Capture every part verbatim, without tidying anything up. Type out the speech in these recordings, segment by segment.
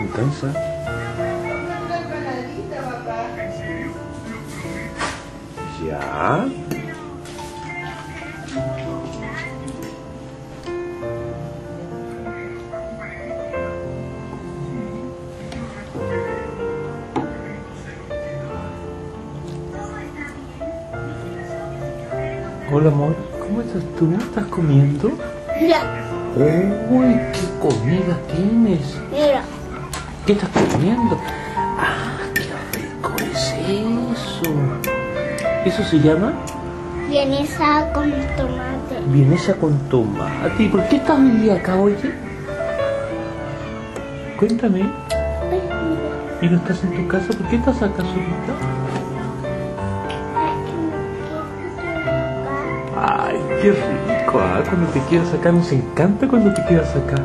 Me cansa. Ya. Hola amor, ¿cómo estás tú? ¿Estás comiendo? Mira. Uy, ¿qué comida tienes? Mira. ¿Qué estás comiendo? Ah, qué rico es eso. ¿Eso se llama? Vienesa con tomate. Vienesa con tomate. ¿Y por qué estás hoy día acá, oye? Cuéntame. Ay, mira. ¿Y no estás en tu casa? ¿Por qué estás acá solita? Ay, qué rico, ¿ah? Cuando te quedas acá, nos encanta cuando te quedas acá.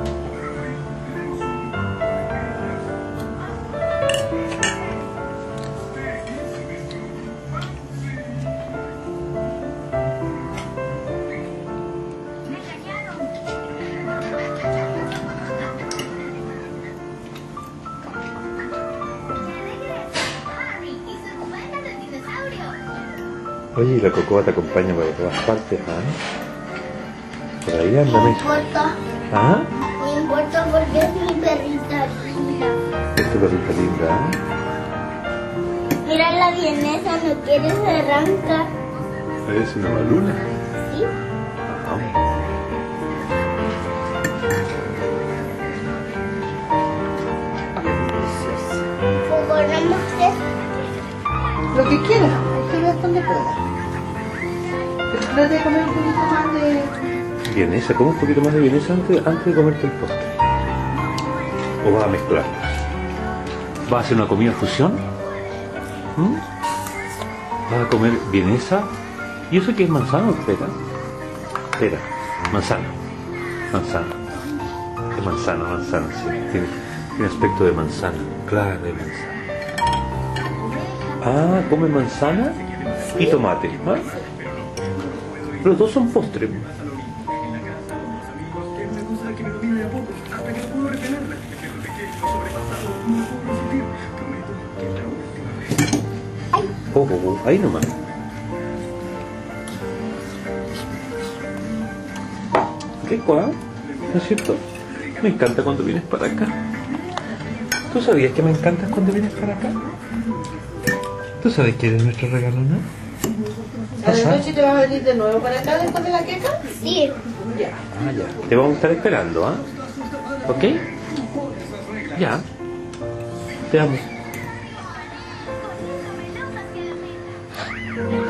Oye, y la Cocoa te acompaña por todas partes, ¿ah? Por ahí anda, No ¿no? importa. ¿Ah? No importa porque es mi perrita linda. Es tu perrita linda, ¿eh? Mira la vienesa, no quiere se arranca. Es una baluna. ¿Sí? Ajá. Jugamos que Lo que quieras, esto es donde pueda. Pero trata de comer un poquito más de... Vienesa, come un poquito más de vienesa antes, antes de comerte el postre. ¿O vas a mezclar? ¿Vas a hacer una comida fusión? ¿Mm? ¿Vas a comer vienesa? ¿Y eso qué es manzana o pera? Pera, manzana. Manzana. Es manzana, manzana, sí. Tiene, tiene aspecto de manzana. Claro, de manzana. Ah, come manzana y tomate. ¿Ah? Los dos son postres. Oh, oh, oh, ahí nomás. Rico, ¿eh? ¿No es cierto? Me encanta cuando vienes para acá. ¿Tú sabías que me encantas cuando vienes para acá? ¿Tú sabes que eres nuestro regalo, no? ¿A la noche te vas a venir de nuevo para acá después de la queca? sí. Ya. Ah, ya. Te vamos a estar esperando, ¿ah? ¿Ok? Ya. Te amo.